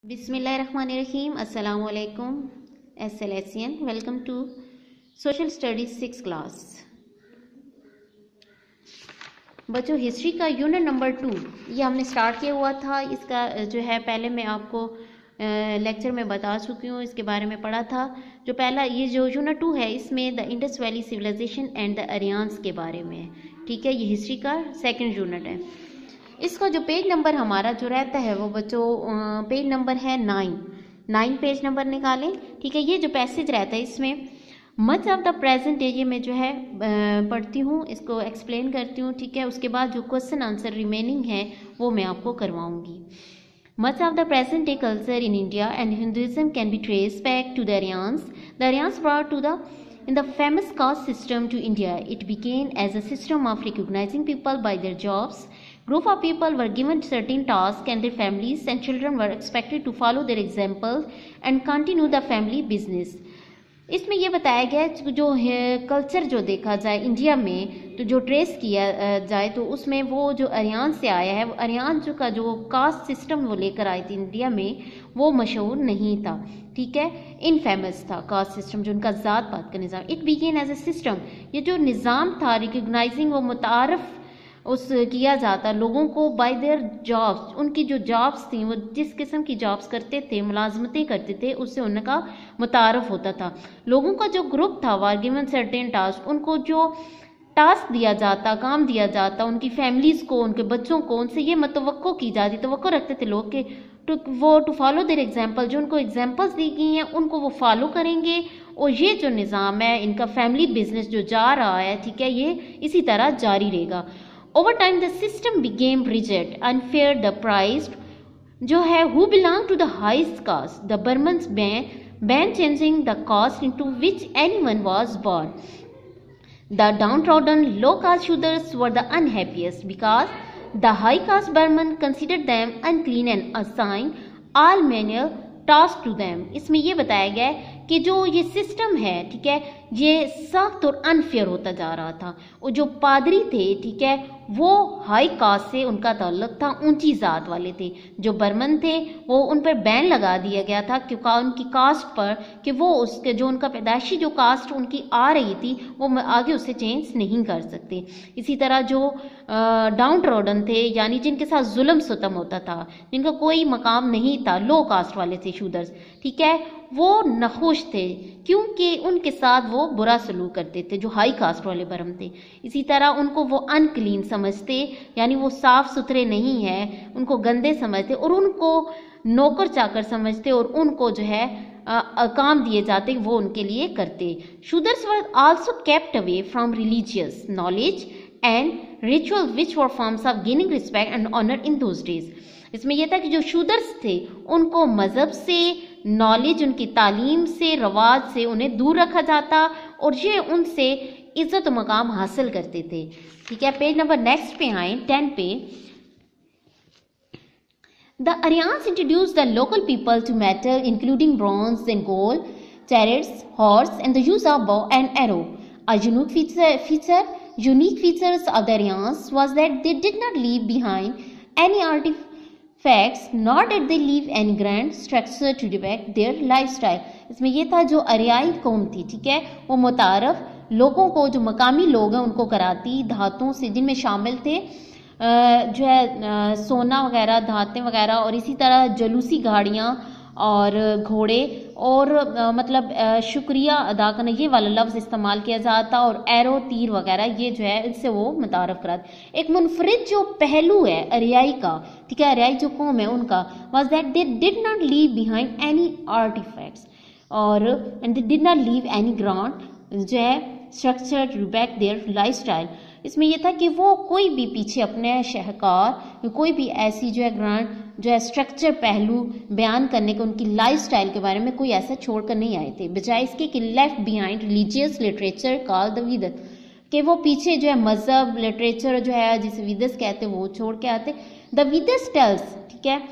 बिस्मिल्लाहिर्रहमानिर्रहीम। अस्सलामु अलैकुम SLSN। Welcome to social studies 6 class. बच्चों, हिस्ट्री का यूनिट नंबर 2 ये हमने स्टार्ट किया हुआ था। इसका जो है पहले मैं आपको लेक्चर में बता चुकी हूँ, इसके बारे में पढ़ा था। जो पहला ये जो यूनिट 2 है इसमें the Indus valley civilization and the Aryans के बारे में है। ठीक है, ये हिस्ट्री का सेकंड यूनिट है। इसका जो पेज नंबर हमारा जो रहता है वो बच्चों पेज नंबर है 9 पेज नंबर निकालें। ठीक है, ये जो पैसेज रहता है इसमें much of the present day ये मैं जो है पढ़ती हूँ, इसको एक्सप्लेन करती हूँ। ठीक है, उसके बाद जो क्वेश्चन आंसर रिमेनिंग है वो मैं आपको करवाऊंगी। Much of the present day culture in India and Hinduism can be traced back to the Aryans. The Aryans brought in the famous caste system to India. It began as a system of recognizing people by their jobs. Group of people were given certain tasks and their families and children were expected to follow their example and continue the family business. इसमें यह बताया गया जो है culture जो देखा जाए India में, तो जो ट्रेस किया जाए तो उसमें वो जो आर्यन से आया है, आर्यन जो का जो कास्ट सिस्टम वो लेकर आई थी इंडिया में, वो मशहूर नहीं था। ठीक है, इनफेमस था कास्ट सिस्टम, जो उनका ज़ात पात का निज़ाम। It began as a system, ये जो निज़ाम था रिकग्नाइजिंग वो मुतारफ़ उस किया जाता लोगों को बाय देयर जॉब्स। उनकी जो जॉब्स थी वो जिस किस्म की जॉब्स करते थे, मुलाजमतें करते थे, उससे उनका मुतारफ़ होता था। लोगों का जो ग्रुप था वर गिवन सर्टेन टास्क, उनको जो टास्क दिया जाता, काम दिया जाता, उनकी फैमिलीज़ को, उनके बच्चों को, उनसे ये मतवक्को की जाती, तवक्को रखते थे लोग कि टू फॉलो देयर एग्जाम्पल, जो उनको एग्जाम्पल्स दी गई हैं उनको वो फॉलो करेंगे और ये जो निज़ाम है इनका फैमिली बिजनेस जो जा रहा है, ठीक है, ये इसी तरह जारी रहेगा। Over time, the system became rigid, unfair. The priced जो है who belonged to the highest caste. The Burmans ban changing the caste into which anyone was born. The downtrodden low caste Shudras were the unhappiest because the high caste Burman considered them unclean and assigned all menial task to them. इसमें यह बताया गया है कि जो ये system है, ठीक है, ये सख्त और अनफेयर होता जा रहा था। और जो पादरी थे, ठीक है, वो हाई कास्ट से उनका ताल्लुक था, ऊंची जात वाले थे। जो बर्मन थे वो उन पर बैन लगा दिया गया था क्योंकि उनकी कास्ट पर कि वो उसके जो उनका पैदाइशी जो कास्ट उनकी आ रही थी वो आगे उससे चेंज नहीं कर सकते। इसी तरह जो डाउन ट्रोडन थे, यानी जिनके साथ जुल्म सुतम होता था, जिनका कोई मकाम नहीं था, लो कास्ट वाले थे शूदर्स, ठीक है, वो नखुश थे क्योंकि उनके साथ वो बुरा सलूक करते थे जो हाई कास्ट वाले बर्म थे। इसी तरह उनको वो अनक्लीन समझते, यानी वो साफ सुथरे नहीं है, उनको गंदे समझते और उनको नौकर चाकर समझते और उनको जो है काम दिए जाते वो उनके लिए करते। Shudras were also kept away from religious knowledge and ritual which were forms of gaining respect and honour in those days. इसमें यह था कि जो शूदर्स थे उनको मजहब से, नॉलेज, उनकी तालीम से, रवाज से उन्हें दूर रखा जाता और ये उनसे इज्जत मकाम हासिल करते थे। ठीक है, पेज नंबर नेक्स्ट पे आए 10 पे। The Aryans introduce the local people to metal including bronze and gold, chariots, horse and the use of bow and arrow. A unique features of the Aryans was that they did not leave behind any artifacts, nor did they leave any grand structure to depict their lifestyle. इसमें यह था जो आर्याई कौम थी, ठीक है, वो मुतारफ लोगों को, जो मकामी लोग हैं उनको कराती धातों से, जिनमें शामिल थे जो है सोना वगैरह, धातें वगैरह, और इसी तरह जलूसी गाड़ियाँ और घोड़े और मतलब शुक्रिया अदा करना, ये वाला लफ्ज़ इस्तेमाल किया जाता, और एरो, तीर वगैरह, ये जो है इससे वो मुतारफ़ कराते। एक मुनफरिद जो पहलू है आर्याई का, ठीक है, आर्याई जो कौम है उनका, was that they did not leave behind any artifacts और and they did not leave any ground जो है structure to back their lifestyle. इसमें यह था कि वो कोई भी पीछे अपने शहकार, कोई भी ऐसी जो है ग्रांड जो है स्ट्रक्चर पहलू बयान करने के, उनकी लाइफस्टाइल के बारे में कोई ऐसा छोड़कर नहीं आए थे, बजाय इसके कि left behind religious literature called the Vedas, कि वो पीछे जो है मजहब, लिटरेचर जो है जिसे वेदस कहते वो छोड़ के आते। द वेदस टेल्स, ठीक है,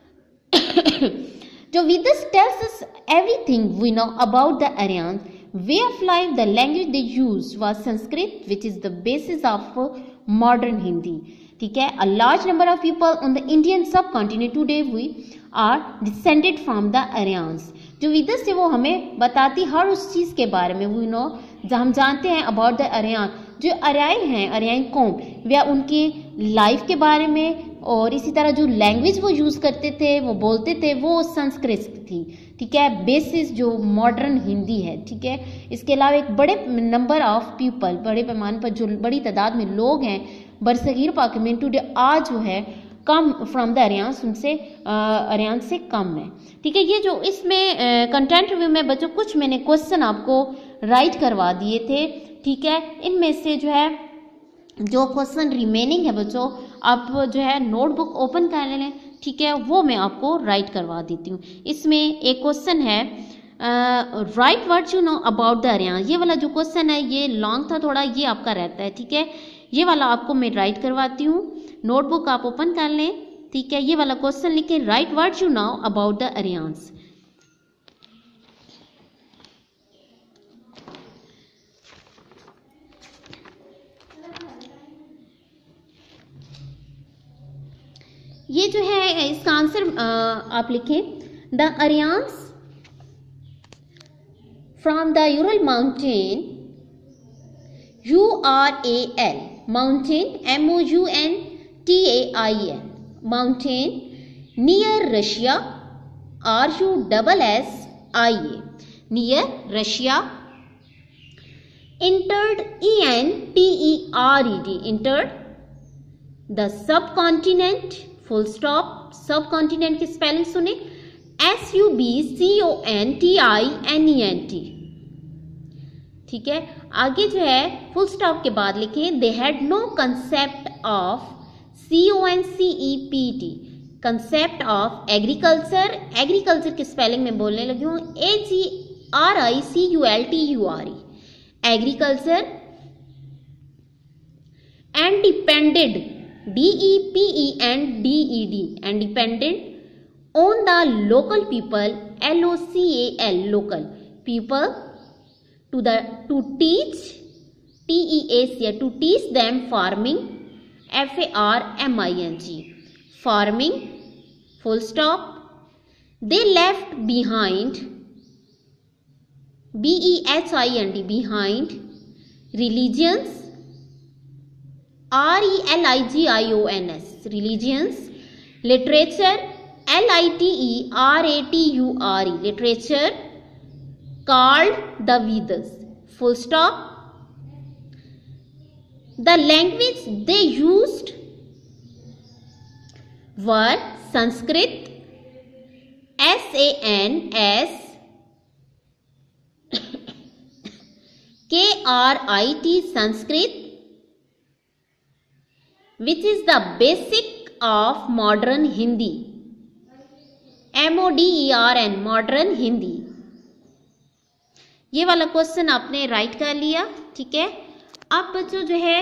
जो Vedas tales us everything we know about the Aryans way of life. The language they used was Sanskrit, which is the basis of modern Hindi. ठीक है, a large number of people on the Indian subcontinent today we are descended from the Aryans. जो वेदस है वो हमें बताती हर उस चीज़ के बारे में, वी नो, जो हम जानते हैं अबाउट द आर्यन, जो आर्याई हैं, आर्याई कौम, वे उनकी लाइफ के बारे में, और इसी तरह जो लैंग्वेज वो यूज़ करते थे, वो बोलते थे, वो संस्कृत थी, ठीक है, बेसिस जो मॉडर्न हिंदी है, ठीक है। इसके अलावा एक बड़े नंबर ऑफ पीपल, बड़े पैमाने पर जो बड़ी तादाद में लोग हैं बरसगीर पाक में टुडे आज जो है कम फ्रॉम द आर्यंस, उनसे आर्यन से कम है, ठीक है। ये जो इसमें कंटेंट रिव्यू में बच्चों कुछ मैंने क्वेश्चन आपको राइट करवा दिए थे, ठीक है। इनमें से जो है जो क्वेश्चन रिमेनिंग है बच्चों, आप जो है नोटबुक ओपन कर लें, ठीक है, वो मैं आपको राइट करवा देती हूँ। इसमें एक क्वेश्चन है write what you know about the Aryan. ये वाला जो क्वेश्चन है ये लॉन्ग था थोड़ा, ये आपका रहता है, ठीक है। ये वाला आपको मैं राइट करवाती हूँ, नोटबुक आप ओपन कर लें, ठीक है। ये वाला क्वेश्चन लिखें, write what you know about the Aryans. ये जो है इसका आंसर आप लिखें, the Aryans from the Ural mountain, URAL mountain, MOUNTAIN mountain, near Russia, RUSSIA near Russia, entered ENTERED entered the subcontinent, full stop, सब कॉन्टिनेंट की स्पेलिंग सुने, SUBCONTINENT, ठीक है। आगे जो है फुल स्टॉप के बाद लिखें, they had no concept of CONCEPT concept of agriculture, agriculture की स्पेलिंग में बोलने लगी हूँ, AGRICULTURE agriculture, and depended DEPENDED and dependent on the local people, LOCAL local people, to teach TEAC to teach them farming, FARMING farming, full stop. They left behind, BEHIND behind, religions, RELIGIONS religions, literature, LITERATURE literature, called the Vedas, full stop. The language they used were Sanskrit, SANSKRIT Sanskrit, which is the basic of modern Hindi, MODERN modern Hindi। ये वाला question आपने right कर लिया, ठीक है। अब बच्चों जो है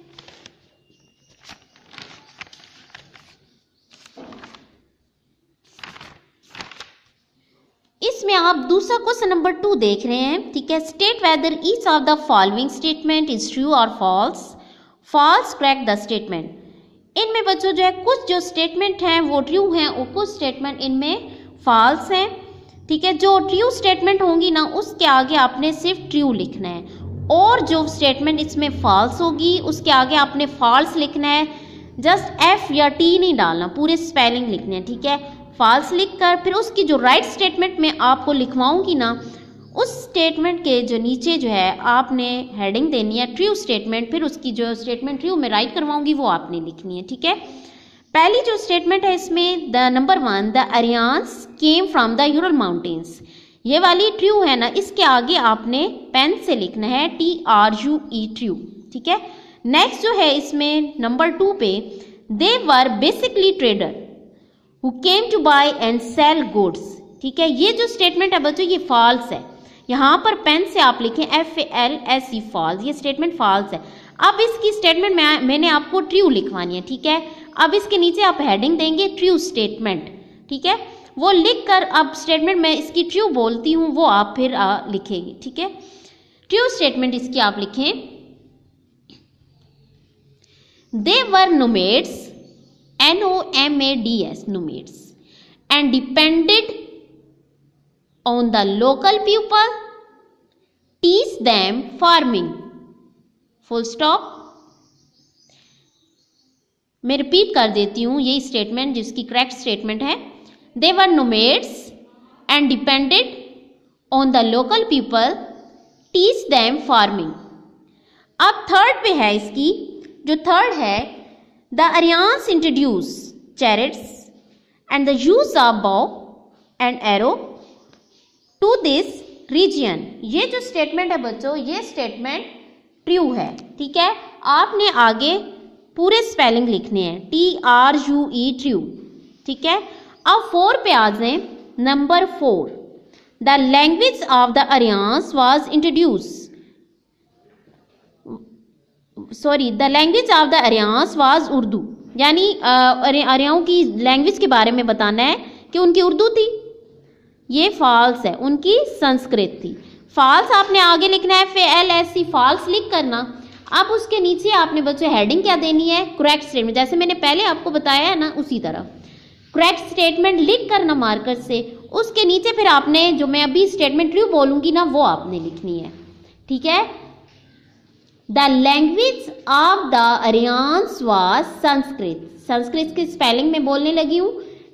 इसमें आप दूसरा क्वेश्चन नंबर 2 देख रहे हैं, ठीक है। State whether each of the following statement is true और false, false correct the statement. इनमें बच्चों जो है कुछ जो स्टेटमेंट हैं वो ट्रू हैं और कुछ स्टेटमेंट इनमें फॉल्स हैं, ठीक है। जो ट्रू स्टेटमेंट होंगी ना उसके आगे आपने सिर्फ ट्रू लिखना है, और जो स्टेटमेंट इसमें फॉल्स होगी उसके आगे आपने फॉल्स लिखना है, जस्ट F या T नहीं डालना, पूरे स्पेलिंग लिखने हैं, ठीक है। फॉल्स लिखकर फिर उसकी जो राइट स्टेटमेंट में आपको लिखवाऊंगी ना उस स्टेटमेंट के जो नीचे जो है आपने हेडिंग देनी है ट्रू स्टेटमेंट, फिर उसकी जो स्टेटमेंट ट्रू में राइट करवाऊंगी वो आपने लिखनी है, ठीक है। पहली जो स्टेटमेंट है इसमें the number 1, the Aryans came from the Ural mountains, ये वाली ट्रू है ना, इसके आगे आपने पेन से लिखना है TRUE ट्रू, ठीक है। नेक्स्ट जो है इसमें नंबर 2 पे, they were basically trader who came to buy and sell goods, ठीक है। ये जो स्टेटमेंट है बच्चों ये फॉल्स है, यहाँ पर पेन से आप लिखें FALSE फॉल्स, ये स्टेटमेंट फॉल्स है। अब इसकी स्टेटमेंट मैंने आपको ट्रू लिखवानी है, ठीक है। अब इसके नीचे आप हेडिंग देंगे ट्रू स्टेटमेंट, ठीक है। वो लिखकर अब स्टेटमेंट में इसकी ट्रू बोलती हूँ वो आप फिर लिखेंगे, ठीक है। ट्रू स्टेटमेंट इसकी आप लिखें, they were nomads, NOMADS nomads, and depended on the local people, teach them farming, full stop। मैं रिपीट कर देती हूँ यही स्टेटमेंट जिसकी करेक्ट स्टेटमेंट है। They were nomads and depended on the local people, teach them farming। अब third पे है इसकी, जो थर्ड है, the Aryans introduced chariots and the use of bow and arrow to this region। ये जो स्टेटमेंट है बच्चों, ये स्टेटमेंट ट्रू है, ठीक है। आपने आगे पूरे स्पेलिंग लिखने हैं, TRUE ट्रू, ठीक है। अब 4 पे आ जाए, number 4, the language of the Aryans was introduce, sorry the language of the Aryans was Urdu, यानी आर्यों की लैंग्वेज के बारे में बताना है कि उनकी उर्दू थी। ये फॉल्स है, उनकी संस्कृत थी। फॉल्स आपने आगे लिखना है, FALSE फॉल्स लिख करना। अब उसके नीचे आपने बच्चों हेडिंग क्या देनी है, करेक्ट स्टेटमेंट, जैसे मैंने पहले आपको बताया है ना, उसी तरह करेक्ट स्टेटमेंट लिख करना मार्कर से। उसके नीचे फिर आपने जो मैं अभी स्टेटमेंट ट्रू बोलूंगी ना, वो आपने लिखनी है, ठीक है। The language of the Aryans was Sanskrit. Sanskrit की स्पेलिंग में बोलने लगी हूँ,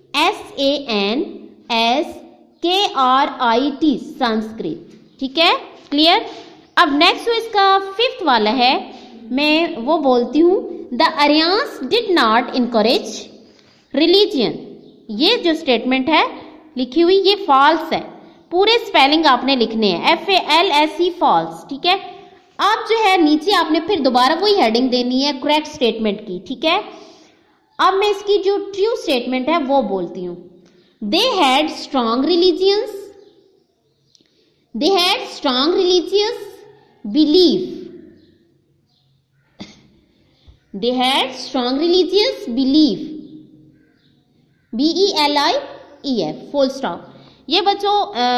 SANSKRIT, संस्कृत, ठीक है, क्लियर। अब नेक्स्ट इसका 5th वाला है, मैं वो बोलती हूँ, the Aryans did not encourage religion. ये जो स्टेटमेंट है लिखी हुई, ये फॉल्स है। पूरे स्पेलिंग आपने लिखने हैं, FALSE फॉल्स, ठीक है। अब जो है नीचे आपने फिर दोबारा वही हेडिंग देनी है करेक्ट स्टेटमेंट की, ठीक है। अब मैं इसकी जो ट्रू स्टेटमेंट है वो बोलती हूँ, they had strong religions, they had strong religious belief, they had strong religious belief, BELIEF, full stop। ये बच्चों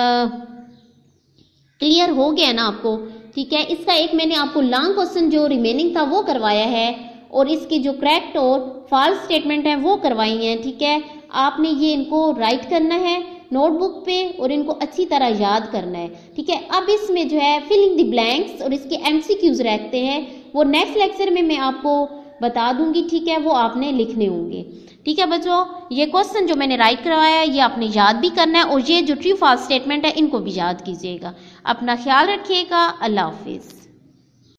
क्लियर हो गया ना आपको, ठीक है। इसका एक मैंने आपको लॉन्ग क्वेश्चन जो रिमेनिंग था वो करवाया है, और इसकी जो करेक्ट और फॉल्स स्टेटमेंट है वो करवाई हैं, ठीक है। आपने ये इनको राइट करना है नोटबुक पे और इनको अच्छी तरह याद करना है, ठीक है। अब इसमें जो है फिलिंग द ब्लैंक्स और इसके MCQs रहते हैं, वो नेक्स्ट लेक्चर में मैं आपको बता दूंगी, ठीक है। वो आपने लिखने होंगे, ठीक है बच्चों। ये क्वेश्चन जो मैंने राइट करवाया है ये आपने याद भी करना है, और ये जो ट्रू फॉल्स स्टेटमेंट है इनको भी याद कीजिएगा। अपना ख्याल रखिएगा। अल्लाह हाफिज़।